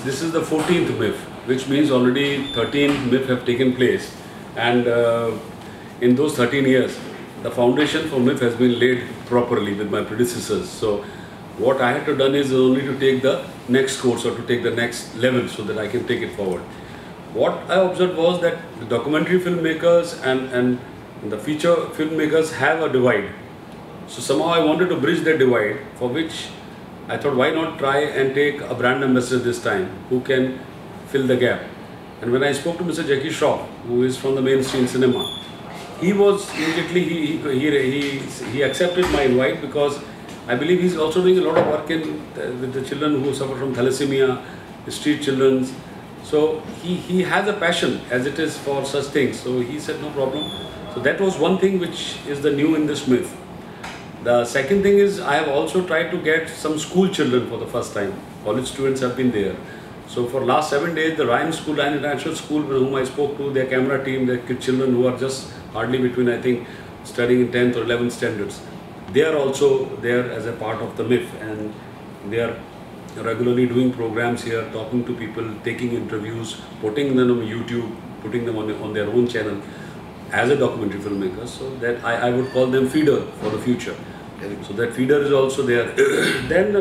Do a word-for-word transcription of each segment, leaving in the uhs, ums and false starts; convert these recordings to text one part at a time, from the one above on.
this is the fourteenth M I F, which means already thirteen M I F have taken place, and uh, in those thirteen years, the foundation for M I F has been laid properly with my predecessors. So what I had to done is only to take the next course or to take the next level so that I can take it forward. What I observed was that the documentary filmmakers and, and the feature filmmakers have a divide. So somehow I wanted to bridge that divide, for which I thought, why not try and take a brand ambassador this time who can fill the gap. And when I spoke to Mister Jackie Shroff, who is from the mainstream cinema, he was immediately, he, he, he, he accepted my invite, because I believe he's also doing a lot of work in, uh, with the children who suffer from thalassemia, street children. So he, he has a passion as it is for such things. So he said no problem. So that was one thing which is the new in this M I F. The second thing is I have also tried to get some school children for the first time. College students have been there. So for last seven days, the Ryan School and International School with whom I spoke to, their camera team, their children who are just hardly between, I think, studying in tenth or eleventh standards, they are also there as a part of the M I F, and they are regularly doing programs here, talking to people, taking interviews, putting them on YouTube, putting them on, on their own channel as a documentary filmmaker. So that I, I would call them feeder for the future. So that feeder is also there. Then uh,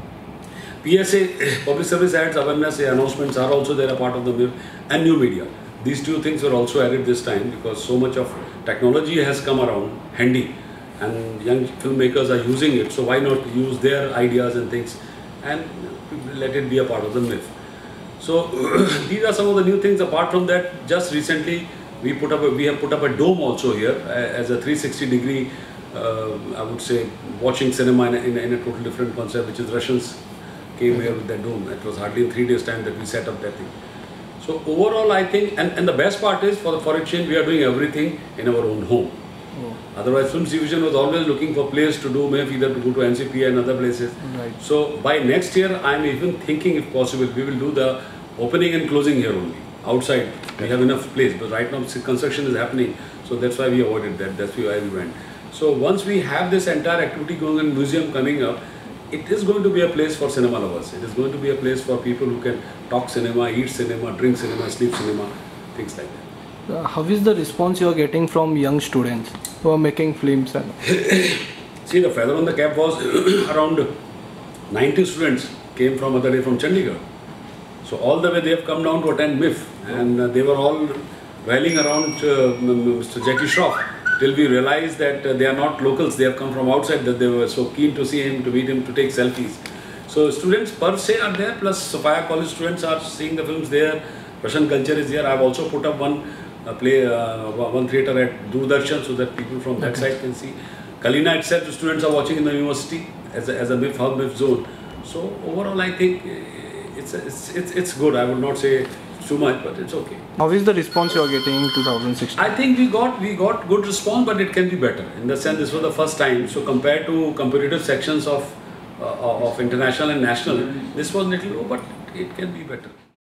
P S A, public service ads, awareness announcements are also there, a part of the M I F, and new media. These two things were also added this time because so much of technology has come around handy and young filmmakers are using it. So why not use their ideas and things and let it be a part of the M I F. So these are some of the new things. Apart from that, just recently we put up a, we have put up a dome also here as a three sixty degree, uh, I would say, watching cinema in a, in, a, in a total different concept, which is Russians came here with that dome. It was hardly in three days time that we set up that thing. So overall, I think, and, and the best part is for the foreign change, we are doing everything in our own home. Oh. Otherwise, Films Division was always looking for place to do M I F, either to go to N C P and other places. Right. So by next year, I am even thinking, if possible, we will do the opening and closing here only. Outside, we have enough place, but right now construction is happening, so that's why we avoided that. That's why we went. So once we have this entire activity going on, museum coming up, it is going to be a place for cinema lovers. It is going to be a place for people who can talk cinema, eat cinema, drink cinema, sleep cinema, things like that. Uh, how is the response you are getting from young students who are making films? And see, the feather on the cap was around ninety students came from other day from Chandigarh. So all the way they have come down to attend M I F, and uh, they were all rallying around uh, Mister Jackie Shroff till we realized that uh, they are not locals, they have come from outside, that they were so keen to see him, to meet him, to take selfies. So students per se are there, plus Sophia College students are seeing the films there, Russian culture is there. I have also put up one uh, play, uh, one theatre at Doordarshan so that people from that okay. side can see. Kalina itself, the students are watching in the university as a, as a M I F hub, M I F zone. So overall I think it's, it's, it's, it's good. I would not say too much, but it's okay. How is the response you are getting in two thousand sixteen? I think we got we got good response, but it can be better. In the sense, this was the first time. So compared to competitive sections of uh, of international and national, this was little low, but it can be better.